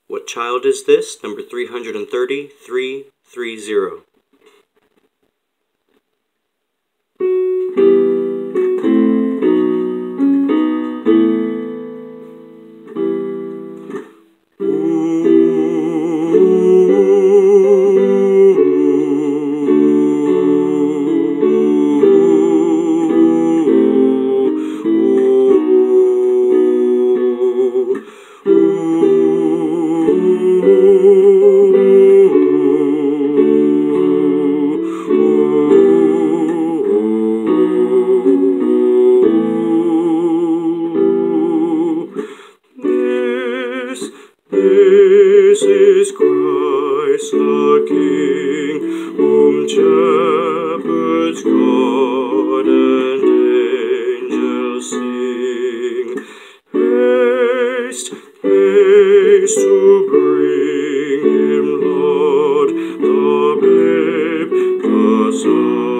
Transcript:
What child is this? Number 330-330. This is Christ the King, whom shepherds guard and angels sing. Haste, haste to bring him, Lord, the babe, the Son.